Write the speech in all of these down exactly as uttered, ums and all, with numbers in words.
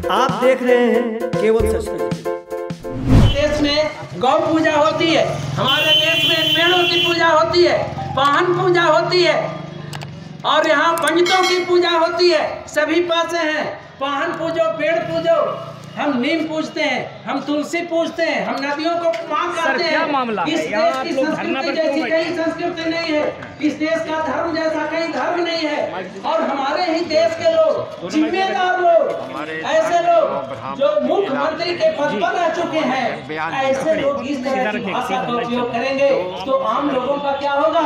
आप देख रहे हैं केवल सच। देश में गौ पूजा होती है, हमारे देश में पेड़ों की पूजा होती है, वाहन पूजा होती है और यहाँ पंडितों की पूजा होती है। सभी पासे हैं, वाहन पूजो, पेड़ पूजो, हम नीम पूजते हैं, हम तुलसी पूजते हैं, हम नदियों को मां करते हैं। मामला इस देश की संस्कृति जैसी कई संस्कृति नहीं है, इस देश का धर्म जैसा कई धर्म नहीं है। और हमारे ही देश के लोग, जिम्मेदार लोग, ऐसे लोग जो मुख्यमंत्री के पद पर रह चुके हैं, ऐसे लोग इस तरह की भाषा का उपयोग करेंगे तो आम लोगों का क्या होगा?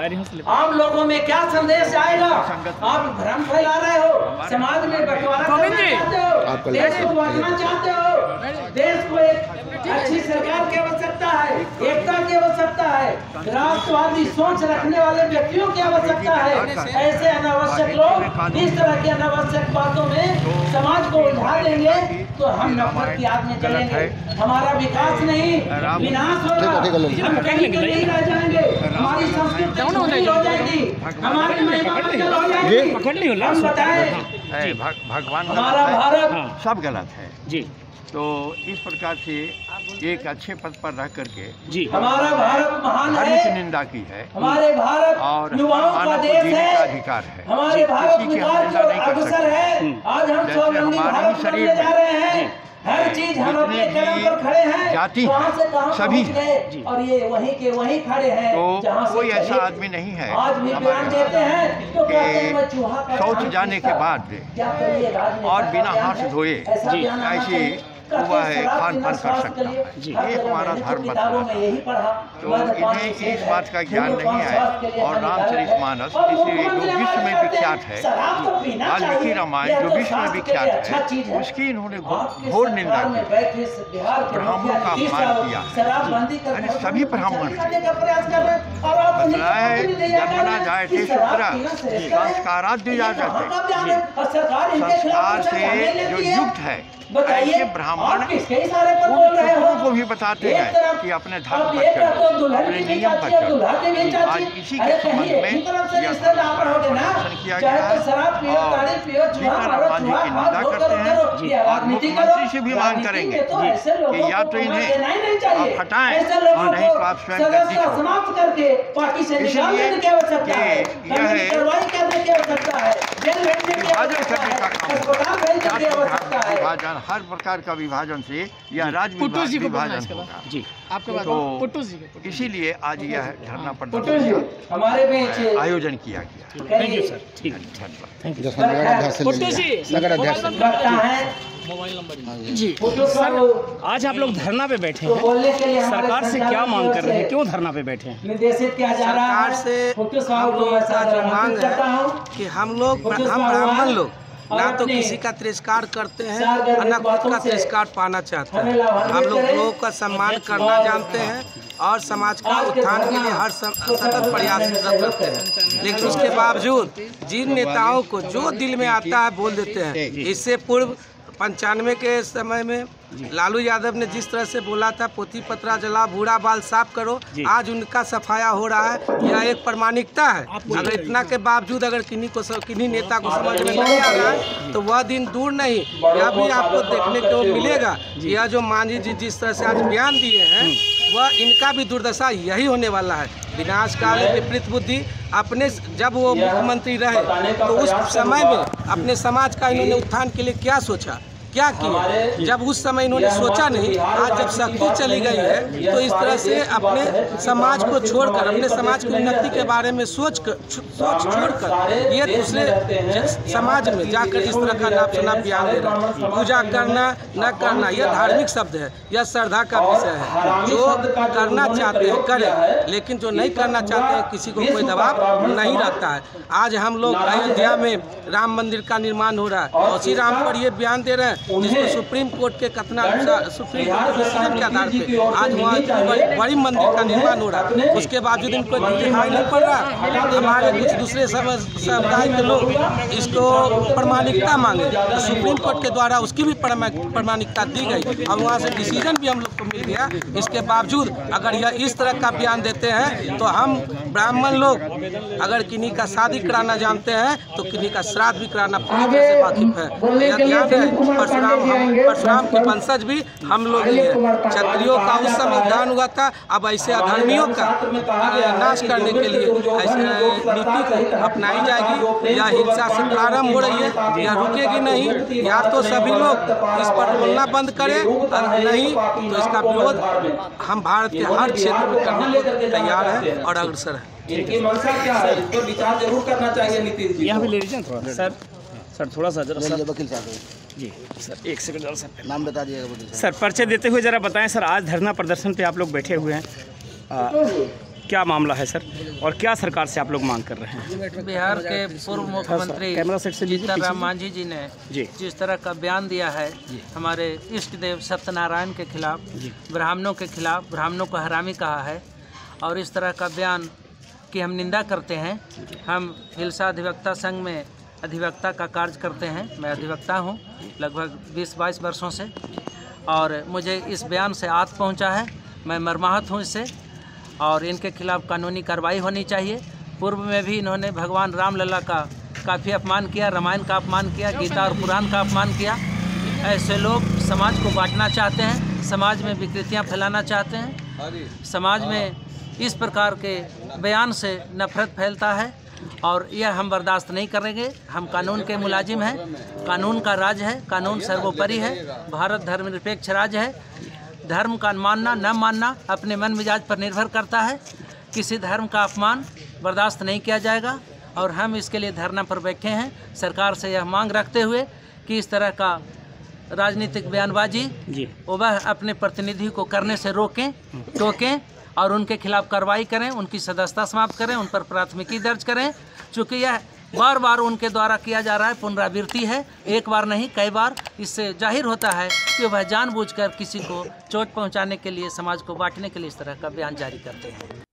आम लोगों में क्या संदेश आएगा? आप भ्रम फैला रहे हो, समाज में बंटवारा करना चाहते हो, देश को बांटना चाहते हो। देश को एक अच्छी सरकार की आवश्यकता है, एकता की आवश्यकता है, राष्ट्रवादी सोच रखने वाले व्यक्तियों की आवश्यकता है। ऐसे अनावश्यक लोग इस तरह की अनावश्यक बातों में समाज को उलझा देंगे तो हम नफरत की आग में चलेंगे। हमारा विकास नहीं, विनाश होगा। हम कहीं के नहीं रह जाएंगे, हमारी संस्कृति हो जाएगी, हमारी महिमा हो जाएगी। हम बताएं भगवान हमारा भारत सब गलत है जी। तो इस प्रकार से एक अच्छे पद पर रह करके जी हमारा भारत महान धर्म है, की निंदा की है हमारे भारत और युवाओं का मानव को देश जीने है, का अधिकार है। हमारे भारत किसी की हम विकास निंदा जो नहीं कर अग्रसर सकते। है। आज हम जैसे स्वावलंबी हमारे भारत शरीर बनने जा में रहे हैं, हर चीज हम अपने कदम पर खड़े हैं, जाति वहाँ से कहाँ सभी पहुँच गए और ये वहीं के वहीं खड़े हैं तो जहाँ से कोई ऐसा चले। आदमी नहीं है आज भी बयान देते हैं तो कहते हैं मैं चूहा का शौच खाना जाने के पीता। बाद क्या करिए राजनेता और का बिना बयान हाथ है? धोए ऐसा बयान आना ऐसे चाहिए। हुआ है शराब खान पीना पान कर स्वास्थ्य सकता के लिए। है। जी। ये हमारा धर्म किताबों में यही पढ़ा तो इन्हें इस बात का ज्ञान नहीं है। और रामचरितमानस इसे जो विश्व में विख्यात है, वाल्मीकि रामायण जो विश्व में विख्यात है, उसकी इन्होंने घोर निंदा की, ब्राह्मणों का अपमान किया है। यानी सभी ब्राह्मण बताया है जन्मना जाए थे शुक्र संस्कारात दिया जाते, संस्कार से जो युक्त है ऐसे ब्राह्मण उन शत्रुओं को भी बताते हैं कि अपने धर्म पर चलो, अपने नियम पर चलो। आज इसी के संबंध में यह प्रदर्शन किया गया है और सीताराम जी की निंदा करते हैं और मुख्यमंत्री से भी मांग करेंगे कि या तो इन्हें आप हटाएं और नहीं तो आप स्वयं गद्दी छोड़ें। इसलिए कि यह है विभाजन करने का काम, विभाजन हर प्रकार का विभाजन से यह राज्य विभाजन होगा जी। आपके बात तो इसीलिए आज यह धरना प्रदर्शन हमारे बीच आयोजन किया गया। थैंक यू सर, ठीक है, धन्यवाद। मोबाइल नंबर जी सर, आज आप लोग धरना पे बैठे हैं, सरकार से क्या मांग कर रहे हैं, क्यों धरना पे बैठे हैं? निर्देशित किया जा रहा है सरकार से हम लोगों का जो मांग है कि हम लोग हम ब्राह्मण लोग ना तो किसी का तिरस्कार करते हैं और न खुद का तिरस्कार पाना चाहते हैं। हम लोग लोगों का सम्मान करना जानते हैं और समाज का उत्थान के लिए हर सतत प्रयासरत रहते हैं। लेकिन उसके बावजूद जिन नेताओं को जो दिल में आता है बोल देते हैं। इससे पूर्व पंचानवे के समय में लालू यादव ने जिस तरह से बोला था पोथी पत्रा जला भूरा बाल साफ करो, आज उनका सफाया हो रहा है। यह एक प्रामाणिकता है। अगर इतना के बावजूद अगर किन्हीं को किन्हीं नेता को समझ में नहीं आ रहा है तो वह दिन दूर नहीं, यह भी आपको देखने को मिलेगा। यह जो मांझी जी जिस तरह से आज बयान दिए हैं वह इनका भी दुर्दशा यही होने वाला है। विनाश काल विपरीत बुद्धि। अपने जब वो मुख्यमंत्री रहे तो उस समय में अपने समाज का इन्होंने उत्थान के लिए क्या सोचा, क्या किया? जब उस समय इन्होंने सोचा नहीं, आज जब शक्ति चली गई है तो इस तरह से अपने समाज को छोड़कर, अपने समाज की उन्नति के बारे में सोच कर सोच छोड़कर ये दूसरे समाज में जाकर इस तरह का नाप सुना बयान दे रहा है। पूजा करना न करना यह धार्मिक शब्द है, यह श्रद्धा का विषय है। जो करना चाहते हैं करें, लेकिन जो नहीं करना चाहते हैं किसी को कोई दबाव नहीं रहता है। आज हम लोग अयोध्या में राम मंदिर का निर्माण हो रहा है, उसी राम पर ये बयान दे रहे हैं जिसको सुप्रीम कोर्ट के कथना अनुसार सुप्रीम कोर्ट के डिसीजन के आधार पे आज वहाँ बड़ी, बड़ी मंदिर का निर्माण हो रहा है। उसके बावजूद इनको दिखाई नहीं पड़ रहा। हमारे कुछ दूसरे समुदाय के लोग इसको प्रमाणिकता मांगे तो सुप्रीम कोर्ट के द्वारा उसकी भी प्रमाणिकता दी गई और वहाँ से डिसीजन भी हम लोग को मिल गया। इसके बावजूद अगर यह इस तरह का बयान देते हैं तो हम ब्राह्मण लोग अगर किन्हीं का शादी कराना जानते हैं तो किन्हीं का श्राद्ध भी कराना पूरी तरह से वाकिफ है। यह ध्यान है। परशुराम हम परशुराम के वंशज भी हम लोग ही हैं। क्षत्रियों का उस समय उद्धार हुआ था, अब ऐसे अधर्मियों का नाश करने के लिए ऐसे नीति को अपनाई जाएगी। यह हिंसा से प्रारंभ हो रही है, यह रुकेगी नहीं। या तो सभी लोग इस पर बोलना बंद करें, नहीं तो इसका विरोध हम भारत के हर क्षेत्र में करने को तैयार है और अग्रसर है। इनकी मंशा क्या है, इस पर विचार जरूर करना चाहिए नीतीश जी। यहाँ भी ले लीजिए थोड़ा सर, सर थोड़ा सा जरा सर। वकील साहब जी सर एक सेकंड जरा सर नाम बता दिएगा वकील साहब। सर परिचय देते हुए जरा बताएं सर, आज धरना प्रदर्शन पे आप लोग बैठे हुए हैं, आ, क्या मामला है सर और क्या सरकार से आप लोग मांग कर रहे हैं? बिहार के पूर्व मुख्यमंत्री कैमरा सेट से लीजिए जीतन राम मांझी जी ने जी जिस तरह का बयान दिया है हमारे इष्ट देव सत्यनारायण के खिलाफ, ब्राह्मणों के खिलाफ, ब्राह्मणों को हरामी कहा है और इस तरह का बयान की हम निंदा करते हैं। हम हिलसा अधिवक्ता संघ में अधिवक्ता का कार्य करते हैं, मैं अधिवक्ता हूं लगभग बीस बाईस वर्षों से और मुझे इस बयान से आत पहुंचा है। मैं मर्माहत हूं इससे और इनके खिलाफ कानूनी कार्रवाई होनी चाहिए। पूर्व में भी इन्होंने भगवान रामलला का काफ़ी अपमान किया, रामायण का अपमान किया, गीता और पुराण का अपमान किया। ऐसे लोग समाज को बांटना चाहते हैं, समाज में विकृतियां फैलाना चाहते हैं, समाज में इस प्रकार के बयान से नफरत फैलता है और यह हम बर्दाश्त नहीं करेंगे। हम कानून के मुलाजिम हैं, कानून का राज है, कानून सर्वोपरि है, भारत धर्मनिरपेक्ष राज्य है। धर्म का मानना न मानना अपने मन मिजाज पर निर्भर करता है। किसी धर्म का अपमान बर्दाश्त नहीं किया जाएगा और हम इसके लिए धरना पर बैठे हैं। सरकार से यह मांग रखते हुए कि इस तरह का राजनीतिक बयानबाजी वह अपने प्रतिनिधि को करने से रोकें, टोकें और उनके खिलाफ कार्रवाई करें, उनकी सदस्यता समाप्त करें, उन पर प्राथमिकी दर्ज करें। चूँकि यह बार बार उनके द्वारा किया जा रहा है, पुनरावृत्ति है, एक बार नहीं कई बार। इससे जाहिर होता है कि वह जानबूझकर किसी को चोट पहुंचाने के लिए, समाज को बांटने के लिए इस तरह का बयान जारी करते हैं।